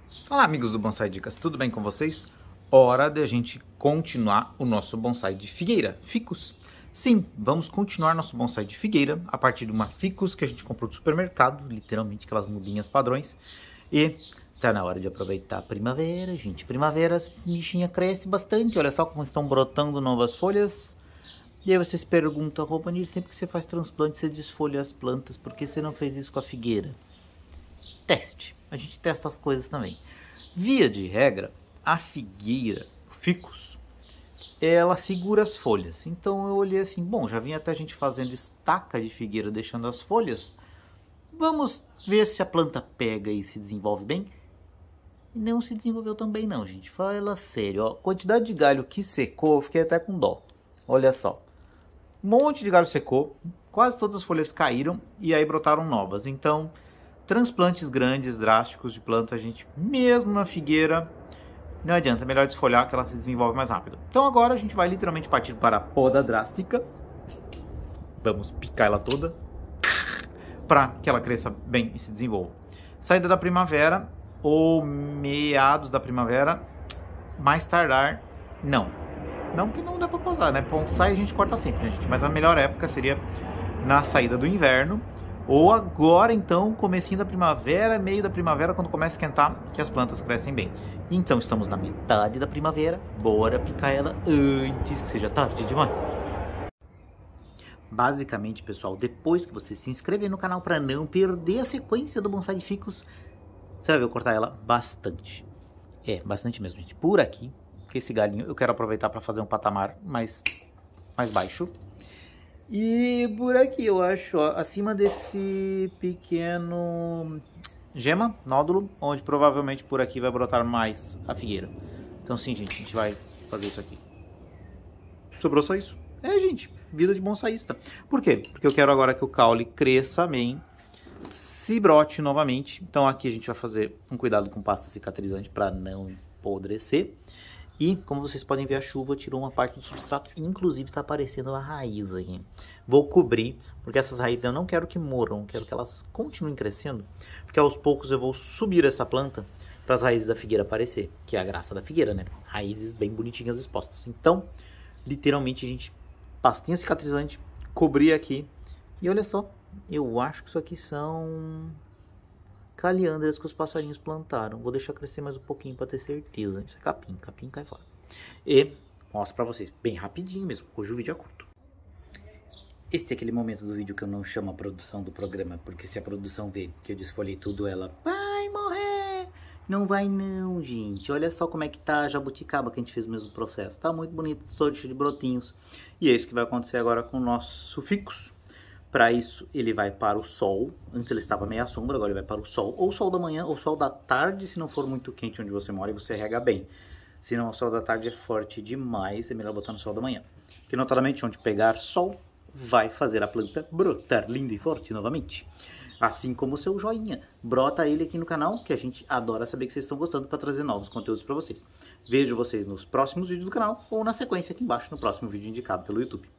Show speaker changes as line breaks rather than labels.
Olá, amigos do Bonsai Dicas, tudo bem com vocês? Hora de a gente continuar o nosso bonsai de figueira, ficus. Sim, vamos continuar nosso bonsai de figueira a partir de uma ficus que a gente comprou do supermercado, literalmente aquelas mudinhas padrões. E tá na hora de aproveitar a primavera, gente. Primavera, as bichinhas crescem bastante, olha só como estão brotando novas folhas. E aí você se pergunta, Robanir, sempre que você faz transplante você desfolha as plantas, por que você não fez isso com a figueira? Teste. A gente testa as coisas também. Via de regra, a figueira, o ficus, ela segura as folhas. Então eu olhei assim, bom, já vinha até a gente fazendo estaca de figueira, deixando as folhas. Vamos ver se a planta pega e se desenvolve bem. E não se desenvolveu tão bem não, gente. Fala sério, ó. Quantidade de galho que secou, eu fiquei até com dó. Olha só. Um monte de galho secou, quase todas as folhas caíram e aí brotaram novas. Então, transplantes grandes, drásticos de planta, a gente, mesmo na figueira, não adianta, é melhor desfolhar que ela se desenvolve mais rápido. Então agora a gente vai literalmente partir para a poda drástica. Vamos picar ela toda para que ela cresça bem e se desenvolva. Saída da primavera ou meados da primavera, mais tardar, não. Não que não dá para cortar, né? Bonsai a gente corta sempre, né, gente? Mas a melhor época seria na saída do inverno. Ou agora, então, comecinho da primavera, meio da primavera, quando começa a esquentar, que as plantas crescem bem. Então, estamos na metade da primavera, bora picar ela antes que seja tarde demais. Basicamente, pessoal, depois que você se inscrever no canal para não perder a sequência do bonsai de ficus, você vai ver eu cortar ela bastante. É, bastante mesmo, gente. Por aqui, esse galinho eu quero aproveitar para fazer um patamar mais baixo. E por aqui eu acho, ó, acima desse pequeno gema, nódulo, onde provavelmente por aqui vai brotar mais a figueira. Então sim, gente, a gente vai fazer isso aqui. Sobrou só isso. É, gente, vida de bonsaísta. Por quê? Porque eu quero agora que o caule cresça bem, se brote novamente. Então aqui a gente vai fazer um cuidado com pasta cicatrizante para não apodrecer. E, como vocês podem ver, a chuva tirou uma parte do substrato, inclusive está aparecendo a raiz aqui. Vou cobrir, porque essas raízes eu não quero que morram, quero que elas continuem crescendo, porque aos poucos eu vou subir essa planta para as raízes da figueira aparecer, que é a graça da figueira, né? Raízes bem bonitinhas expostas. Então, literalmente, gente, pastinha cicatrizante, cobrir aqui, e olha só, eu acho que isso aqui são caliandras que os passarinhos plantaram. Vou deixar crescer mais um pouquinho para ter certeza. Isso é capim, capim cai fora. E mostro para vocês bem rapidinho mesmo, hoje o vídeo é curto. Este é aquele momento do vídeo que eu não chamo a produção do programa, porque se a produção vê que eu desfolhei tudo, ela vai morrer. Não vai não, gente. Olha só como é que tá a jabuticaba que a gente fez o mesmo processo. Tá muito bonito, todo cheio de brotinhos. E é isso que vai acontecer agora com o nosso ficus. Para isso, ele vai para o sol. Antes ele estava meia sombra, agora ele vai para o sol. Ou sol da manhã, ou sol da tarde, se não for muito quente onde você mora e você rega bem. Se não, o sol da tarde é forte demais, é melhor botar no sol da manhã. Que notadamente, onde pegar sol, vai fazer a planta brotar linda e forte novamente. Assim como o seu joinha. Brota ele aqui no canal, que a gente adora saber que vocês estão gostando para trazer novos conteúdos para vocês. Vejo vocês nos próximos vídeos do canal, ou na sequência aqui embaixo, no próximo vídeo indicado pelo YouTube.